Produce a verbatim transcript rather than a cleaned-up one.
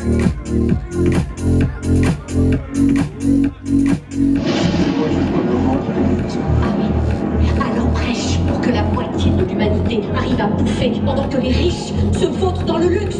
À l'emprêche pour que la moitié de l'humanité arrive à bouffer pendant que les riches se vautrent dans le luxe.